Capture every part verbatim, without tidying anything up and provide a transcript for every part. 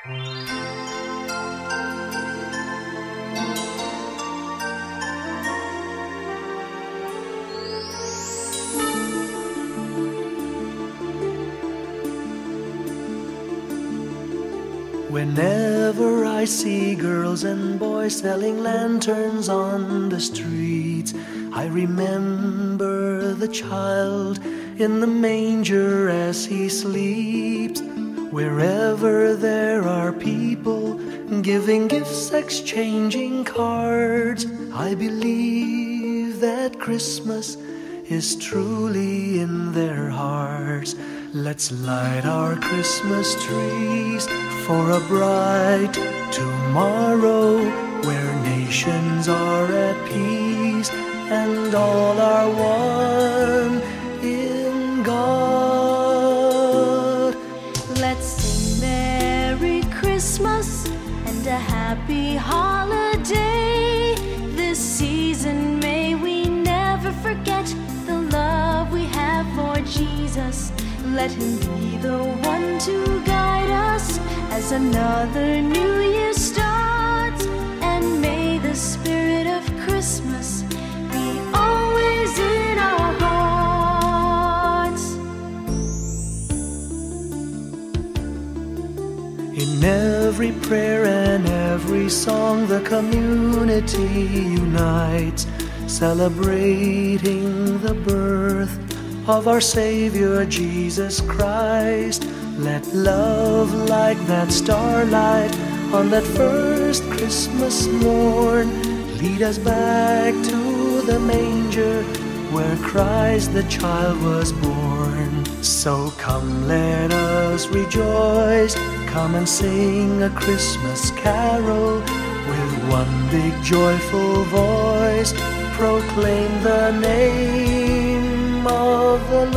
Whenever I see girls and boys selling lanterns on the streets, I remember the child in the manger as he sleeps. Wherever there are people giving gifts, exchanging cards, I believe that Christmas is truly in their hearts. Let's light our Christmas trees for a bright tomorrow, where nations are at peace and all are one in God. Let's sing Merry Christmas and a happy holiday. This season may we never forget the love we have for Jesus. Let Him be the one to guide us as another new year starts. And may the spirit of Christmas be always in our hearts. In every prayer and every song, the community unites, celebrating the birth of our Savior Jesus Christ. Let love, like that starlight on that first Christmas morn, lead us back to the manger where Christ the child was born. So come, let us rejoice, come and sing a Christmas carol, with one big joyful voice proclaim the name of the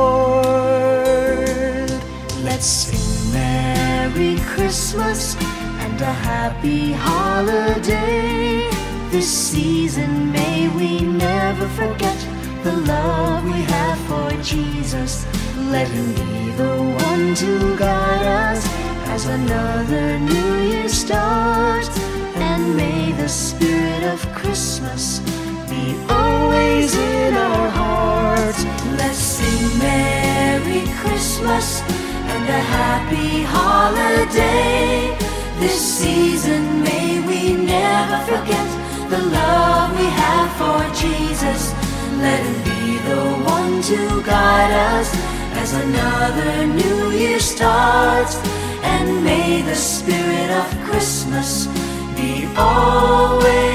Lord. Let's sing Merry Christmas and a happy holiday. This season may we never forget the love we have for Jesus. Let Him be the one to guide us as another new year starts. And may the spirit of Christmas be always in our hearts. Let's sing Merry Christmas and a happy holiday. This season may we never forget the love we have for Jesus. Let Him be the one to guide us as another new year starts. And may the spirit of Christmas be always